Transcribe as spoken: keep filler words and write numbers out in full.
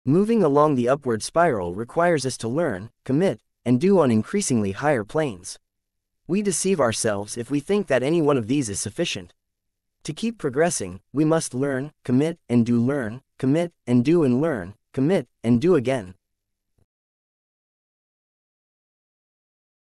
Moving along the upward spiral requires us to learn, commit, and do on increasingly higher planes. We deceive ourselves if we think that any one of these is sufficient. To keep progressing, we must learn, commit, and do, learn, commit, and do, and learn, commit, and do again.